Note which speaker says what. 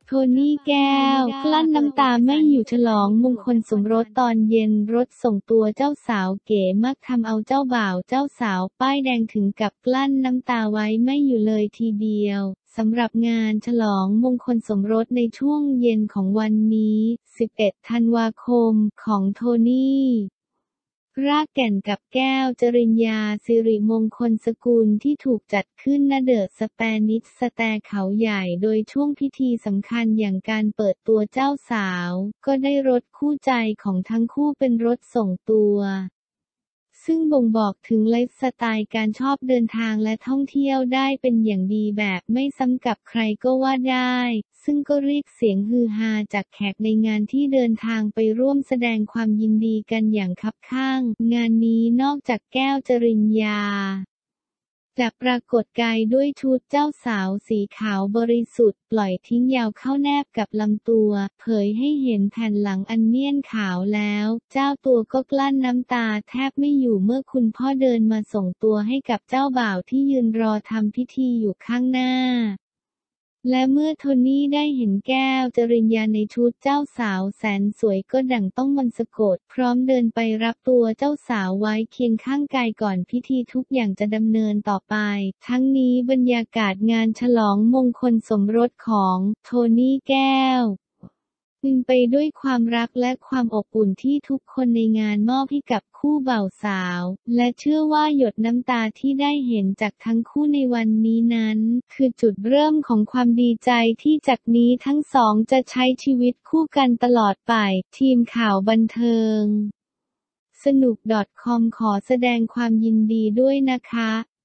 Speaker 1: โทนี่แก้วกลั้นน้ำตาไม่อยู่ฉลองมงคลสมรสตอนเย็นรถส่งตัวเจ้าสาวเก๋มากทำเอาเจ้าบ่าวเจ้าสาวป้ายแดงถึงกับกลั้นน้ำตาไว้ไม่อยู่เลยทีเดียวสำหรับงานฉลองมงคลสมรสในช่วงเย็นของวันนี้ 11 ธันวาคมของโทนี่รากแก่นกับแก้วจริญญาสิริมงคลสกุลที่ถูกจัดขึ้นณเดอะสแปนิชสแตร์เขาใหญ่โดยช่วงพิธีสำคัญอย่างการเปิดตัวเจ้าสาวก็ได้รถคู่ใจของทั้งคู่เป็นรถส่งตัวซึ่งบ่งบอกถึงไลฟ์สไตล์การชอบเดินทางและท่องเที่ยวได้เป็นอย่างดีแบบไม่ซ้ำกับใครก็ว่าได้ซึ่งก็เรียกเสียงฮือฮาจากแขกในงานที่เดินทางไปร่วมแสดงความยินดีกันอย่างคับข้างงานนี้นอกจากแก้วจริญญาจะปรากฏกายด้วยชุดเจ้าสาวสีขาวบริสุทธิ์ปล่อยทิ้งยาวเข้าแนบกับลำตัวเผยให้เห็นแผ่นหลังอันเนียนขาวแล้วเจ้าตัวก็กลั้นน้ำตาแทบไม่อยู่เมื่อคุณพ่อเดินมาส่งตัวให้กับเจ้าบ่าวที่ยืนรอทำพิธีอยู่ข้างหน้าและเมื่อโทนี่ได้เห็นแก้วจริญญาในชุดเจ้าสาวแสนสวยก็ดั่งต้องมนต์สะกดพร้อมเดินไปรับตัวเจ้าสาวไว้เคียงข้างกายก่อนพิธีทุกอย่างจะดำเนินต่อไปทั้งนี้บรรยากาศงานฉลองมงคลสมรสของโทนี่แก้วตึงไปด้วยความรักและความอบอุ่นที่ทุกคนในงานมอบให้กับคู่บ่าวสาวและเชื่อว่าหยดน้ำตาที่ได้เห็นจากทั้งคู่ในวันนี้นั้นคือจุดเริ่มของความดีใจที่จากนี้ทั้งสองจะใช้ชีวิตคู่กันตลอดไปทีมข่าวบันเทิงสนุก .com ขอแสดงความยินดีด้วยนะคะ